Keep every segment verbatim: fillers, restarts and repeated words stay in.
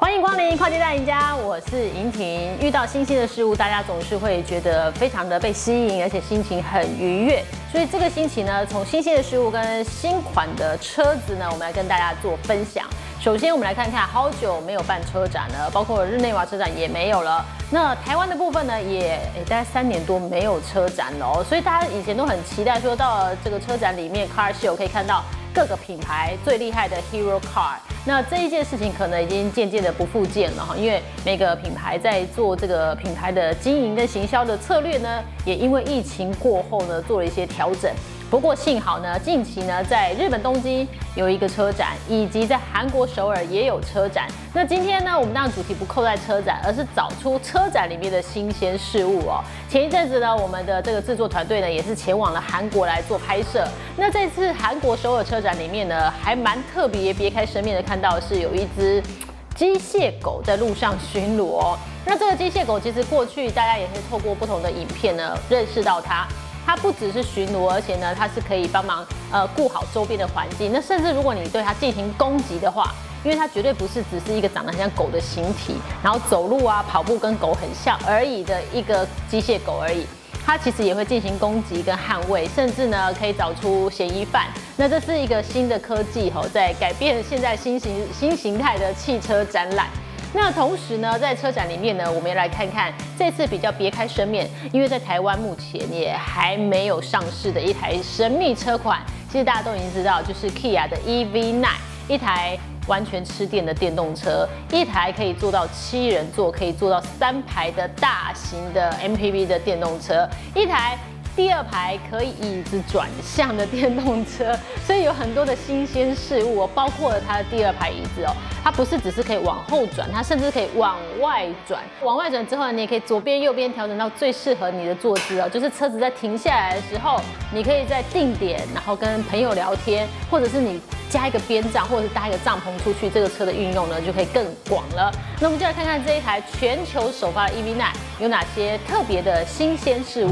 欢迎光临跨界大赢家，我是莹婷。遇到新鲜的事物，大家总是会觉得非常的被吸引，而且心情很愉悦。所以这个星期呢，从新鲜的事物跟新款的车子呢，我们来跟大家做分享。首先，我们来看看好久没有办车展了，包括日内瓦车展也没有了。那台湾的部分呢，也诶大概三年多没有车展了哦，所以大家以前都很期待说到了这个车展里面 Car Show 可以看到各个品牌最厉害的 Hero Car。那这一件事情可能已经渐渐的不复见了哈，因为每个品牌在做这个品牌的经营跟行销的策略呢，也因为疫情过后呢做了一些调整。不过幸好呢，近期呢在日本东京有一个车展，以及在韩国首尔也有车展。那今天呢，我们当然主题不扣在车展，而是找出车展里面的新鲜事物哦。前一阵子呢，我们的这个制作团队呢也是前往了韩国来做拍摄。那这次韩国首尔车展里面呢，还蛮特别，别开生面的看到是有一只机械狗在路上巡逻哦。那这个机械狗其实过去大家也是透过不同的影片呢认识到它。它不只是巡逻，而且呢，它是可以帮忙呃顾好周边的环境。那甚至如果你对它进行攻击的话，因为它绝对不是只是一个长得很像狗的形体，然后走路啊、跑步跟狗很像而已的一个机械狗而已。它其实也会进行攻击跟捍卫，甚至呢可以找出嫌疑犯。那这是一个新的科技吼，在改变现在新形新形态的汽车展览。那同时呢，在车展里面呢，我们也来看看这次比较别开生面，因为在台湾目前也还没有上市的一台神秘车款，其实大家都已经知道，就是 Kia 的 E V 九， 一台完全吃电的电动车，一台可以坐到七人座，可以坐到三排的大型的 M P V 的电动车，一台第二排可以椅子转向的电动车，所以有很多的新鲜事物哦，包括了它的第二排椅子哦，它不是只是可以往后转，它甚至可以往外转。往外转之后呢，你也可以左边、右边调整到最适合你的坐姿哦，就是车子在停下来的时候，你可以在定点，然后跟朋友聊天，或者是你加一个边帐，或者是搭一个帐篷出去，这个车的运用呢就可以更广了。那我们就来看看这一台全球首发的 E V 九有哪些特别的新鲜事物。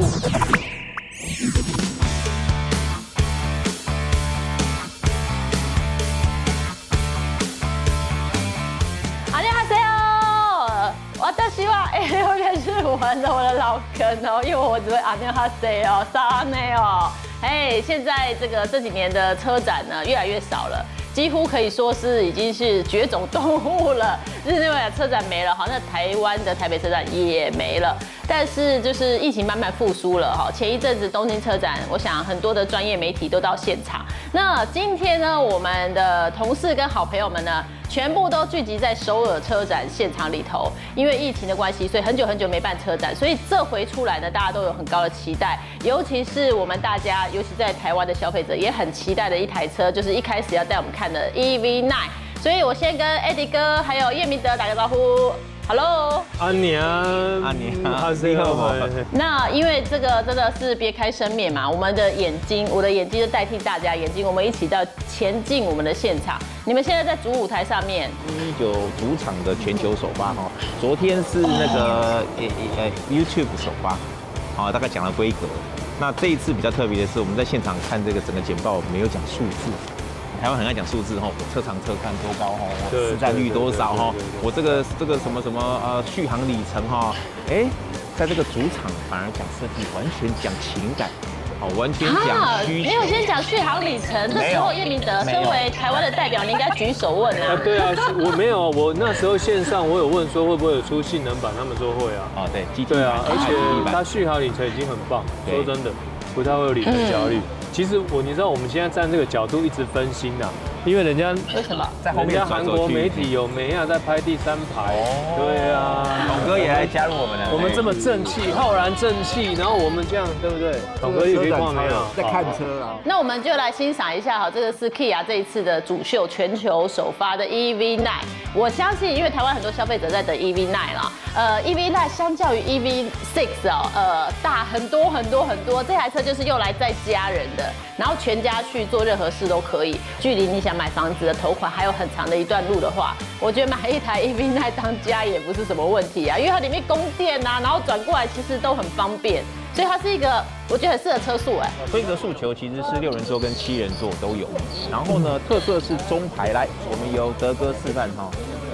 希望哎，又认识我的我的老梗哦，因为我只会阿内哈塞哦，沙内哦，哎，现在这个这几年的车展呢越来越少了，几乎可以说是已经是绝种动物了。日内瓦车展没了，好，那台湾的台北车展也没了。但是就是疫情慢慢复苏了哈，前一阵子东京车展，我想很多的专业媒体都到现场。那今天呢，我们的同事跟好朋友们呢，全部都聚集在首尔车展现场里头。因为疫情的关系，所以很久很久没办车展，所以这回出来呢，大家都有很高的期待。尤其是我们大家，尤其在台湾的消费者也很期待的一台车，就是一开始要带我们看的 E V 九。所以我先跟 Eddie 哥还有叶明德打个招呼。Hello， 安妮啊， 安妮， 哈斯克吗？ 那因为这个真的是别开生面嘛，我们的眼睛，我的眼睛就代替大家眼睛，我们一起到前进我们的现场。你们现在在主舞台上面， 一九主场的全球首发哈，昨天是那个呃呃 YouTube 首发，好，大概讲了规格。那这一次比较特别的是，我们在现场看这个整个简报，没有讲数字。台湾很爱讲数字哈，我车长车看多高哈，我市占率多少哈，我这个这个什么什么呃续航里程哈，哎，在这个主场反而讲设计，完全讲情感，好，完全讲需求。 没有先讲续航里程，这时候叶明德身为台湾的代表，你应该举手问啊。 对啊，我没有，我那时候线上我有问说会不会有出性能版，他们说会啊。 哦，对， 对啊，而且它续航里程已经很棒，说真的，不太会有里程焦虑。其实我你知道我们现在站这个角度一直分心呐，因为人家为什么在后面？ 人家韩国媒体有梅亚在拍第三排，对啊， 董哥也来加入我们了。 我们这么正气，浩然正气，然后我们这样，对不对？董哥有一画没有？ 在看车啊。 那我们就来欣赏一下哈，这个是 Kia 这一次的主秀全球首发的 E V 九。我相信，因为台湾很多消费者在等 E V 九啦，呃 ，E V 九相较于 E V 六哦，呃，大很多很多很多。这台车就是用来载家人的。然后全家去做任何事都可以。距离你想买房子的头款还有很长的一段路的话，我觉得买一台 E V 九当家也不是什么问题啊，因为它里面供电啊，然后转过来其实都很方便，所以它是一个我觉得很适合车速哎。 规格诉求其实是六人座跟七人座都有，然后呢特色是中排，来我们由德哥示范哈。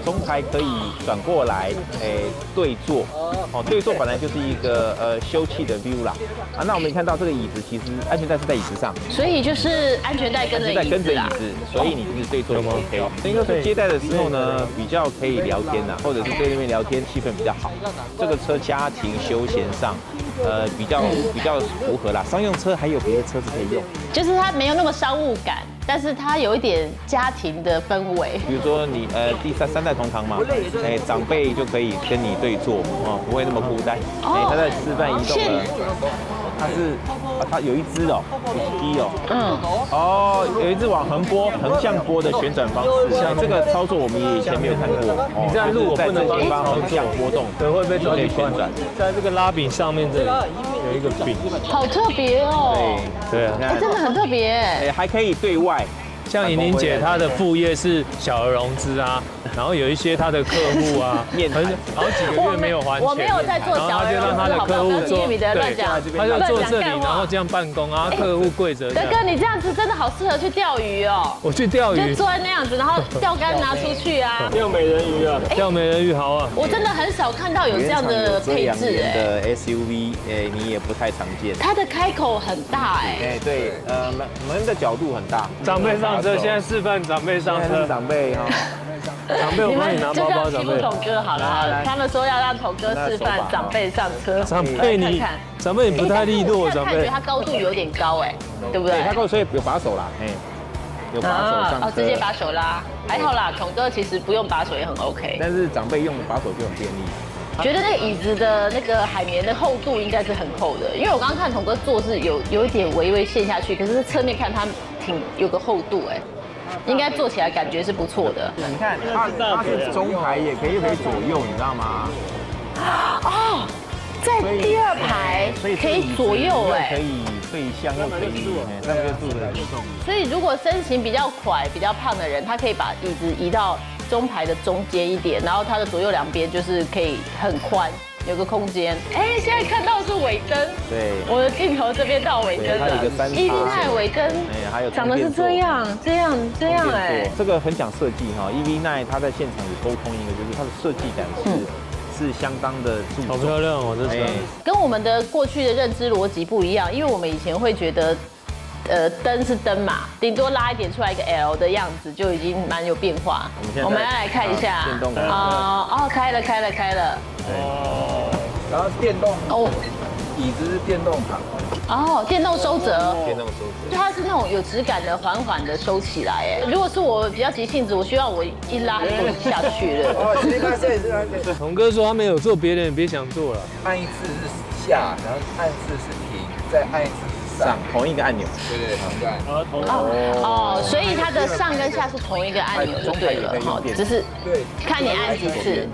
中排可以转过来，诶，对坐。哦，对坐本来就是一个呃休憩的 view 啦。啊，那我们看到这个椅子，其实安全带是在椅子上， 所以就是安全带跟着椅子， 跟着椅子，所以你其实对坐就 OK。应该说接待的时候呢，比较可以聊天呐，或者是对那边聊天，气氛比较好。这个车家庭休闲上。呃，比较比较符合啦。商用车还有别的车子可以用， 就是它没有那么商务感，但是它有一点家庭的氛围。 比如说你呃第三三代同堂嘛，哎长辈就可以跟你对坐哦，不会那么孤单。哎，他在示范移动了，它是啊它有一只哦，一哦，嗯，哦有一只往横拨横向拨的旋转方式，像这个操作我们也以前没有看过。 你这样录我不能帮你横向波动， 对，会被抓去旋转， 在这个拉柄上面这里。有一个柄， 好特别哦。 对对啊， 哎，真的很特别。 哎，还可以对外。 像莹莹姐她的副业是小额融资啊，然后有一些她的客户啊，很好几个月没有还钱， 我没有在做小额融资， 然后她就让她的客户做， 对， 她就坐这里，然后这样办公啊，客户跪着。 德哥，你这样子真的好适合去钓鱼哦。 我去钓鱼， 就坐在那样子，然后钓竿拿出去啊。 钓美人鱼啊，钓美人鱼好啊。 我真的很少看到有这样的配置哎。 的 S U V， 哎，你也不太常见。 它的开口很大哎。 哎，对，呃，门门的角度很大。 长辈上车，现在示范长辈上车。 长辈哈， 长辈我帮你拿包包。 长辈，统哥好了，他们说要让统哥示范长辈上车。 长辈你，长辈你不太利落，长辈。 他高度有点高哎，对不对？ 他高所以有把手啦，哎，有把手上车。 哦，直接把手拉，还好啦。统哥其实不用把手也很 OK。 但是长辈用把手就很便利。 觉得那个椅子的那个海绵的厚度应该是很厚的，因为我刚刚看统哥坐是有有一点微微陷下去，可是侧面看它挺有个厚度哎，应该坐起来感觉是不错的。 你看它它是中排也可以，又可以左右，你知道吗？ 哦，在第二排可以左右哎， 可以对向又可以，上面坐的移动。 所以如果身形比较快、比较胖的人，他可以把椅子移到中排的中间一点，然后它的左右两边就是可以很宽，有个空间。哎，现在看到是尾灯，对，我的镜头这边到尾灯了。E V nine尾灯，哎，还有长得是这样，这样，这样哎。 这个很讲设计哈 ，E V nine 它在现场有沟通一个，就是它的设计感是。是相当的注重， 好漂亮哦！这车跟我们的过去的认知逻辑不一样，因为我们以前会觉得，呃，灯是灯嘛，顶多拉一点出来一个 L 的样子就已经蛮有变化。我们要来看一下， 电动啊哦，开了开了开了， 哦，然后电动哦，椅子是电动躺。 哦，电动收折， 电动收折， 就它是那种有质感的，缓缓的收起来。哎，如果是我比较急性子，我希望我一拉就下去了。 哦，你看这也是。 童哥说他没有做别人，别想做了。 按一次是下，然后按一次是停，再按一次是上， 同一个按钮。 对对，同一个按钮。 哦哦，所以它的上跟下是同一个按钮就对了，哈，只是看你按几次。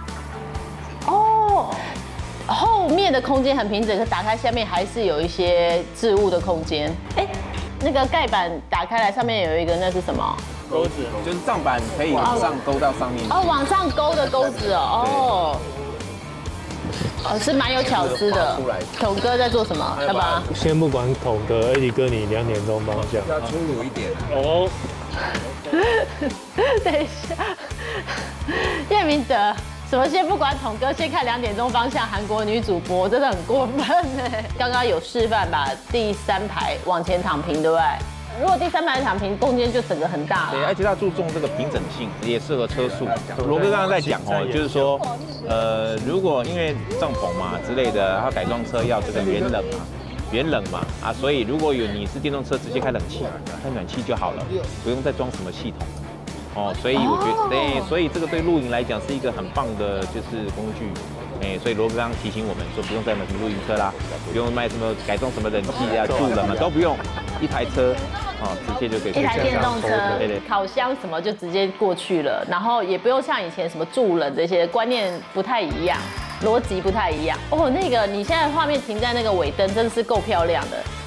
哦。后面的空间很平整，可打开下面还是有一些置物的空间。哎，那个盖板打开来，上面有一个那是什么？ 钩子，就是帐板可以往上勾到上面。 哦，往上勾的钩子哦。哦，哦，是蛮有巧思的。统哥在做什么？要不然先不管统哥 ，A D 哥你两点钟方向。 要粗鲁一点。 哦。 等一下，叶明哲。什么先不管统哥，先看两点钟方向，韩国女主播真的很过分哎！刚刚有示范把第三排往前躺平，对不对？如果第三排躺平，空间就整个很大了。 对，而且它注重这个平整性，也适合车速。罗哥刚刚在讲哦，就是说，呃，如果因为帐篷嘛之类的，它改装车要这个原冷嘛，原冷嘛啊，所以如果有你是电动车，直接开冷气、开暖气就好了，不用再装什么系统。哦，所以我觉得，对，所以这个对露营来讲是一个很棒的，就是工具，哎，所以罗哥刚刚提醒我们说，不用再买什么露营车啦，不用卖什么改装什么冷气啊、助冷啊，都不用，一台车，哦，直接就可以。 一台电动车，对对，烤箱什么就直接过去了，然后也不用像以前什么助冷这些观念不太一样，逻辑不太一样。哦，那个你现在画面停在那个尾灯，真的是够漂亮的。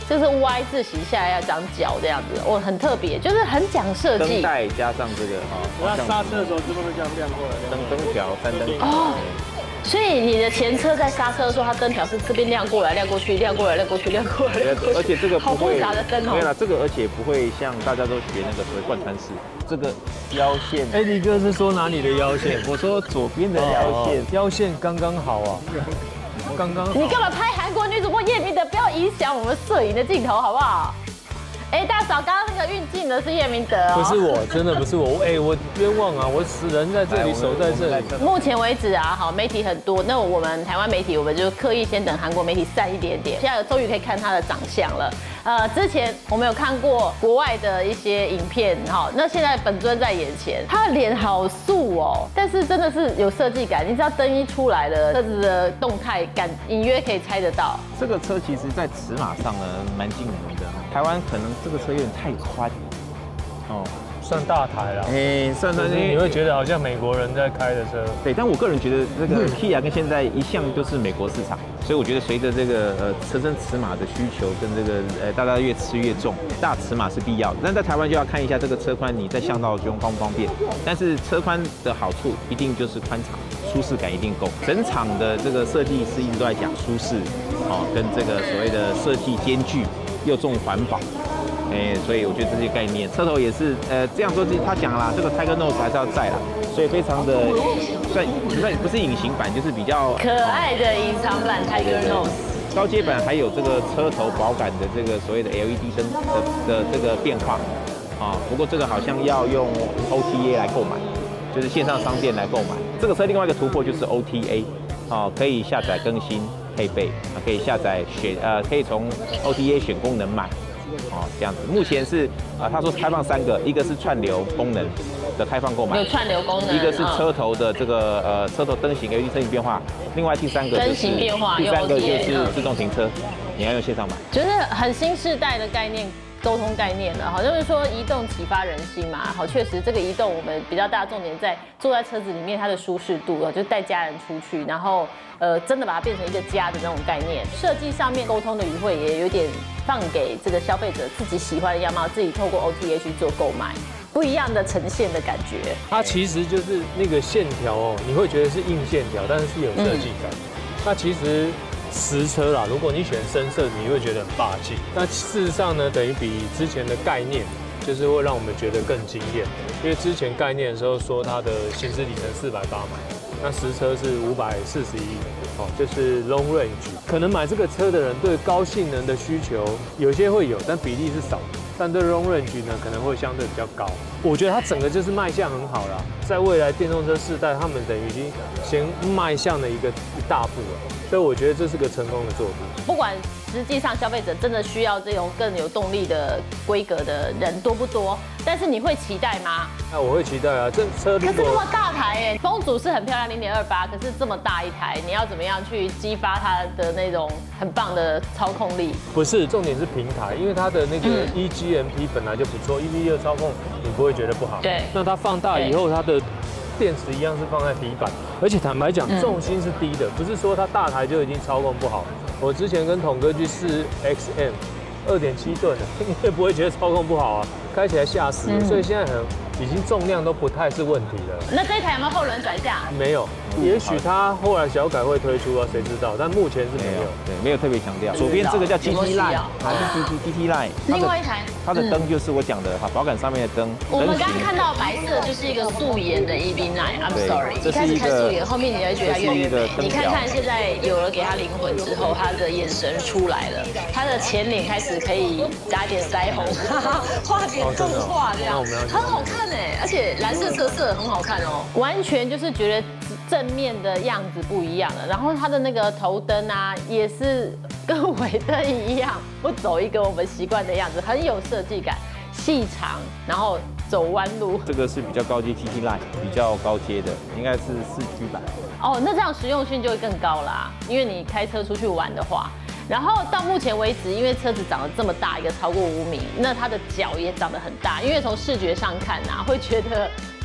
这是 Y 字形下来要长角这样子，哦，很特别，就是很讲设计。 灯带加上这个啊， 那刹车的时候是不是这样亮过来？ 灯灯条、三灯条。 哦，所以你的前车在刹车的时候，它灯条是这边亮过来、亮过去、亮过来、亮过去、亮过来。 而且这个好复杂的灯哦。 没有啦，这个而且不会像大家都学那个所谓贯穿式，这个腰线。 哎，你哥是说哪里的腰线？ 我说左边的腰线， 腰线刚刚好啊。刚刚你干嘛拍韩国女主播叶明德？不要影响我们摄影的镜头，好不好？哎，大嫂，刚刚那个运镜的是叶明德哦， 不是我，真的不是我。哎，我冤枉啊！我死人在这里，手在这里。 目前为止啊，好，媒体很多，那我们台湾媒体，我们就刻意先等韩国媒体散一点点，现在终于可以看他的长相了。呃，之前我们有看过国外的一些影片，哈，那现在本尊在眼前，他的脸好素哦，但是真的是有设计感。你知道灯一出来了，车子的动态感隐约可以猜得到。 这个车其实在尺码上呢，蛮惊人的。台湾可能这个车有点太宽，哦， 算大台了。 哎，算算， 你会觉得好像美国人在开的车。 对，但我个人觉得这个 Kia 跟现在一向就是美国市场，所以我觉得随着这个呃车身尺码的需求跟这个呃大家越吃越重，大尺码是必要的。但在台湾就要看一下这个车宽，你在巷道中方不方便。但是车宽的好处一定就是宽敞，舒适感一定够。整场的这个设计师一直都在讲舒适，哦，跟这个所谓的设计兼具。又重环保，哎，所以我觉得这些概念，车头也是，呃，这样说他讲啦，这个 Tiger Nose 还是要在啦，所以非常的算算不是隐形版，就是比较可爱的隐藏版 Tiger Nose。 高阶版还有这个车头保感的这个所谓的 L E D 灯的的这个变化，啊，不过这个好像要用 O T A 来购买，就是线上商店来购买。这个车另外一个突破就是 O T A， 啊，可以下载更新。配备啊，可以下载选呃，可以从 O T A 选功能买，哦，这样子。目前是啊，他说开放三个，一个是串流功能的开放购买， 有串流功能， 一个是车头的这个呃车头灯型 L E D 灯型变化，另外第三个灯型变化， 第三个就是自动停车，你要用线上买， 就是很新世代的概念。沟通概念了，好，就是说移动启发人心嘛，好，确实这个移动我们比较大的重点在坐在车子里面它的舒适度，就带家人出去，然后呃真的把它变成一个家的那种概念。设计上面沟通的语汇也有点放给这个消费者自己喜欢的样貌，自己透过 O T A 去做购买，不一样的呈现的感觉。 它其实就是那个线条哦，你会觉得是硬线条，但是是有设计感。嗯、那其实。实车啦，如果你选深色，你会觉得很霸气。那事实上呢，等于比之前的概念，就是会让我们觉得更惊艳。因为之前概念的时候说它的行驶里程四百八迈，那实车是五百四十一，哦，就是 long range。可能买这个车的人对高性能的需求有些会有，但比例是少。但对 long range 呢，可能会相对比较高。我觉得它整个就是卖相很好啦，在未来电动车世代，他们等于已经先迈向了一个一大步了。所以我觉得这是个成功的作品。 不管实际上消费者真的需要这种更有动力的规格的人多不多，但是你会期待吗？ 那我会期待啊，这车可是那么大台哎，风阻是很漂亮零点二八，可是这么大一台，你要怎么样去激发它的那种很棒的操控力？ 不是，重点是平台，因为它的那个 E G M P 本来就不错 ，E V 二操控你不会觉得不好。 对。 那它放大以后，它的电池一样是放在底板，而且坦白讲，重心是低的，不是说它大台就已经操控不好。我之前跟统哥去试 X M， 二点七吨的，你也不会觉得操控不好啊，开起来吓死了。所以现在很已经重量都不太是问题了。 那这一台有没有后轮转向？ 没有，也许它后来小改会推出啊，谁知道？但目前是没有， 对，没有特别强调。左边这个叫 G T Line， 还是 G T G T Line。 另外一台， 它的灯就是我讲的哈，保杆上面的灯。 我们刚刚看到白色就是一个素颜的 E V 九 ，I'm sorry， 一开始看素颜，后面你会觉得它越来越美。你看看现在有了给它灵魂之后，它的眼神出来了，它的前脸开始可以加点腮红，画点动画这样，很好看哎，而且蓝色色色很好看哦，完全就是觉得正面的样子不一样了。然后它的那个头灯啊，也是跟尾灯一样，不走一个我们习惯的样子，很有设计感，细长，然后走弯路。 这个是比较高阶 G T Line， 比较高阶的，应该是四 G 版。 哦，那这样实用性就会更高啦，因为你开车出去玩的话。然后到目前为止，因为车子长得这么大，一个超过五米，那它的脚也长得很大。因为从视觉上看啊，会觉得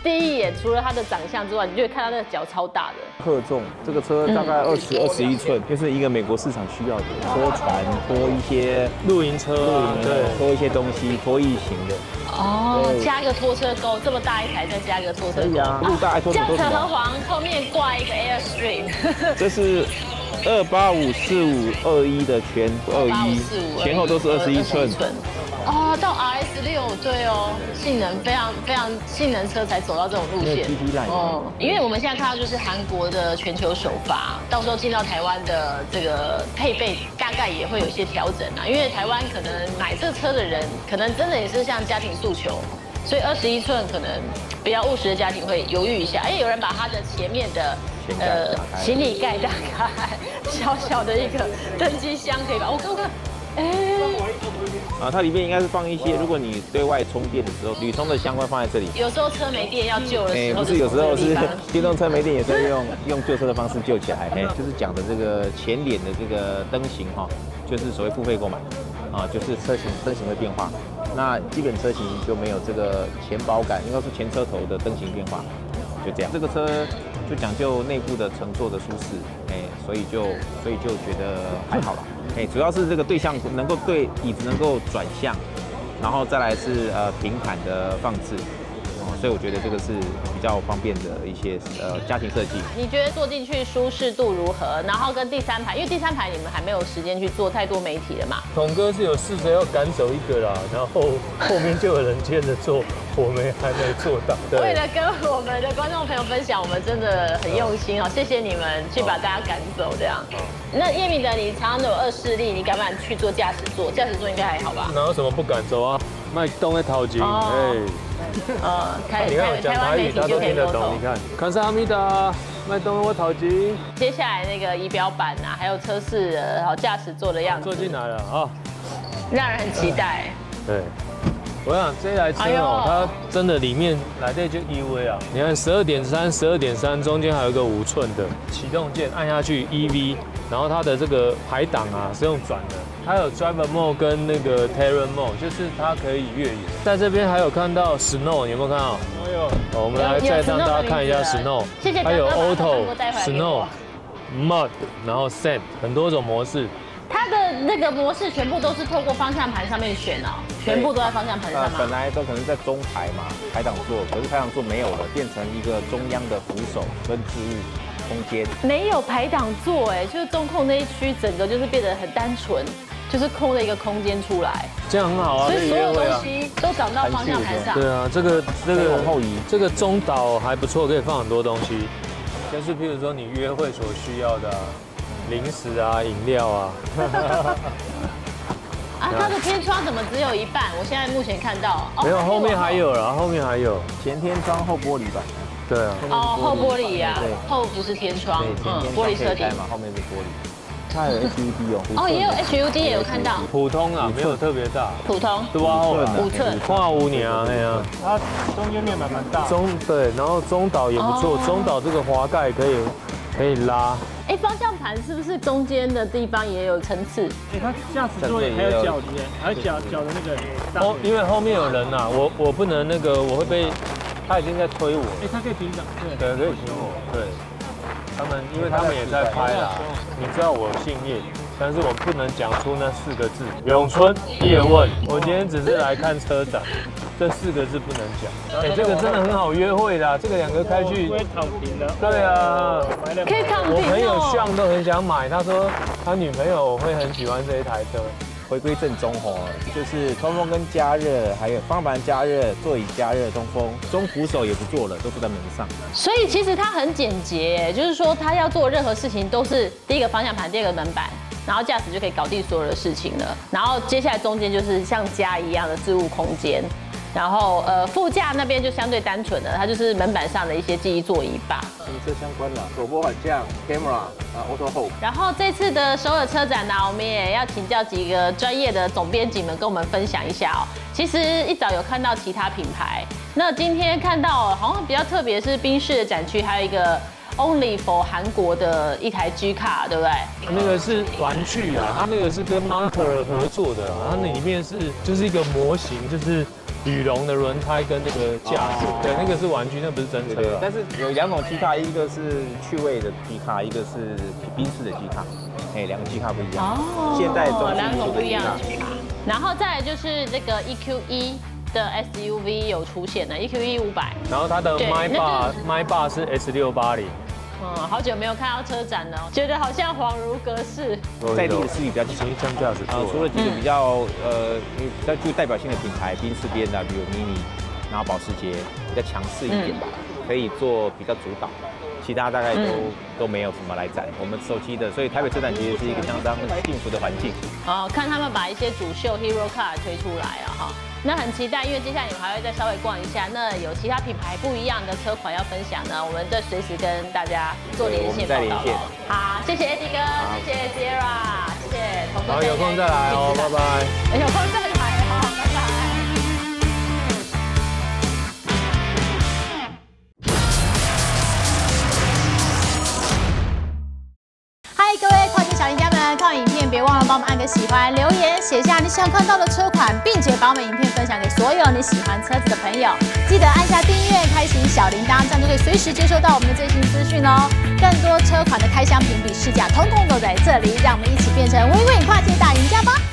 第一眼除了它的长相之外，你就会看到那个脚超大的。 克重这个车大概二十二十一寸，就是一个美国市场需要的，拖船、拖一些露营车、露营对，拖一些东西，拖异型的。 哦，加一个拖车钩，这么大一台，再加一个拖车钩。 啊，路大爱拖车钩。 轿车和黄后面挂一个 Airstream。 这是二八五四五二一的全二一，前后都是二十一寸。 哦，到 R S 六，对哦，性能非常非常性能车才走到这种路线。哦，因为我们现在看到就是韩国的全球首发，到时候进到台湾的这个配备大概也会有一些调整啊，因为台湾可能买这车的人可能真的也是像家庭诉求，所以二十一寸可能比较务实的家庭会犹豫一下。哎，有人把它的前面的呃行李盖打开，小小的一个登机箱可以把我看看。哎， 啊，它里面应该是放一些，如果你对外充电的时候，铝充的相关放在这里。 有时候车没电要救的时候， 不是有时候是电动车没电，也是用用救车的方式救起来。哎，就是讲的这个前脸的这个灯型哈，就是所谓付费购买，啊，就是车型灯型会变化。那基本车型就没有这个前保杆，应该是前车头的灯型变化，就这样。这个车就讲究内部的乘坐的舒适，哎，所以就所以就觉得还好啦。哎，主要是这个对象能够对椅子能够转向，然后再来是呃平坦的放置，哦，所以我觉得这个是比较方便的一些呃家庭设计。 你觉得坐进去舒适度如何？然后跟第三排，因为第三排你们还没有时间去做太多媒体了嘛。 统哥是有试着要赶走一个啦，然后后面就有人接着做，我们还没做到。 为了跟我们的观众朋友分享，我们真的很用心哦，谢谢你们去把大家赶走这样。那叶明德，你常常都有恶势力，你敢不敢去做驾驶座？驾驶座应该还好吧？ 哪有什么不敢走啊？麦动在淘金，哎， 呃，台你看我讲台语，他都听得懂。你看，看萨米达，麦动我淘金。 接下来那个仪表板啊，还有车室然后驾驶座的样子， 坐进来了啊， 让人很期待。 对。我想这台车哦，它真的里面来的就 E V 啊，你看十二点三、十二点三中间还有一个五寸的启动键，按下去 E V， 然后它的这个排档啊是用转的，它有 Driver Mode 跟那个 Terrain Mode， 就是它可以越野。在这边还有看到 Snow， 你有没有看到？有。我们来再让大家看一下 Snow， 谢谢。 还有 Auto、Snow、Mud， 然后 Sand， 很多种模式。 它的那个模式全部都是透过方向盘上面选哦，全部都在方向盘上吗？ 本来都可能在中排嘛，排档座，可是排档座没有了，变成一个中央的扶手跟置物空间。 没有排档座哎，就是中控那一区整个就是变得很单纯，就是空了一个空间出来， 这样很好啊。 所以所有东西都长到方向盘上。 对啊，这个这个往后移，这个中岛还不错，可以放很多东西，就是譬如说你约会所需要的。零食啊，饮料啊。 啊，它的天窗怎么只有一半？我现在目前看到， 没有，后面还有啦，后面还有前天窗后玻璃吧？ 对啊。 哦，后玻璃呀，后不是天窗， 嗯， 玻璃车顶嘛，后面是玻璃。它有 H U D 哦。 哦，也有 H U D 也有看到。 普通啊，没有特别大。 普通。 对啊， 五寸。 跨五年啊，哎呀。 它中间面板蛮大。 中对，然后中岛也不错，中岛这个滑盖可以可以拉。 哎，方向盘是不是中间的地方也有层次？ 哎，它驾驶座还有脚的，还有脚脚的那个。 哦，因为后面有人呐，我我不能那个，我会被他已经在推我。 哎，他可以平掌，对， 对，可以平我，对。他们因为他们也在拍啦，你知道我姓叶，但是我不能讲出那四个字。永春叶问，我今天只是来看车展，这四个字不能讲。哎，这个真的很好约会啦，这个两个开去。 会躺平的。 对啊， 可以躺平。 我朋友像都很想买，他说他女朋友会很喜欢这一台车。 回归正宗哦，就是通风跟加热，还有方向盘加热、座椅加热、通风，中扶手也不做了，都坐在门上。 所以其实它很简洁，就是说它要做任何事情都是第一个方向盘，第二个门板，然后驾驶就可以搞定所有的事情了。然后接下来中间就是像家一样的置物空间。然后呃，副驾那边就相对单纯的，它就是门板上的一些记忆座椅吧。 行车相关的手拨缓降 camera 啊 auto hold。 然后这次的首尔车展呢，我们也要请教几个专业的总编辑们跟我们分享一下哦。其实一早有看到其他品牌，那今天看到好像比较特别是宾士的展区，还有一个 Only for 韩国的一台 G Car， 对不对？ 那个是玩具啊，它那个是跟 Marker 合作的，它那里面是就是一个模型，就是羽绒的轮胎跟那个架子，对，那个是玩具，那不是真车啊。 但是有两种机卡，一个是趣味的机卡，一个是宾士的机卡，哎，两个机卡不一样。哦，现代中两种不一样的机卡。然后再来就是这个 E Q 一的 S U V 有出现的 E Q 一五百， 然后它的 My Bar My Bar 是 S 六八零。 嗯，好久没有看到车展了，觉得好像恍如隔世。 在地的势力比较强， 降价值。 啊，除了几个比较呃比较具代表性的品牌，宾士、B M W、Mini， 然后保时捷比较强势一点吧，可以做比较主导。其他大概都、嗯、都没有什么来展，我们熟悉的，所以台北车展其实是一个相当幸福的环境。 哦，看他们把一些主秀 Hero Car 推出来啊，哈，那很期待，因为接下来你们还会再稍微逛一下，那有其他品牌不一样的车款要分享呢，我们再随时跟大家做连线报道。好，谢谢 Eddie 哥，谢谢 Sierra， 谢谢同学。 好，有空再来哦，拜拜。 有空再来哦，拜拜。各位跨界小赢家们，看完影片别忘了帮我们按个喜欢，留言写下你想看到的车款，并且把我们影片分享给所有你喜欢车子的朋友。记得按下订阅，开启小铃铛，这样就可以随时接收到我们的最新资讯哦。更多车款的开箱评比试驾，通通都在这里，让我们一起变成 Win Win 跨界大赢家吧！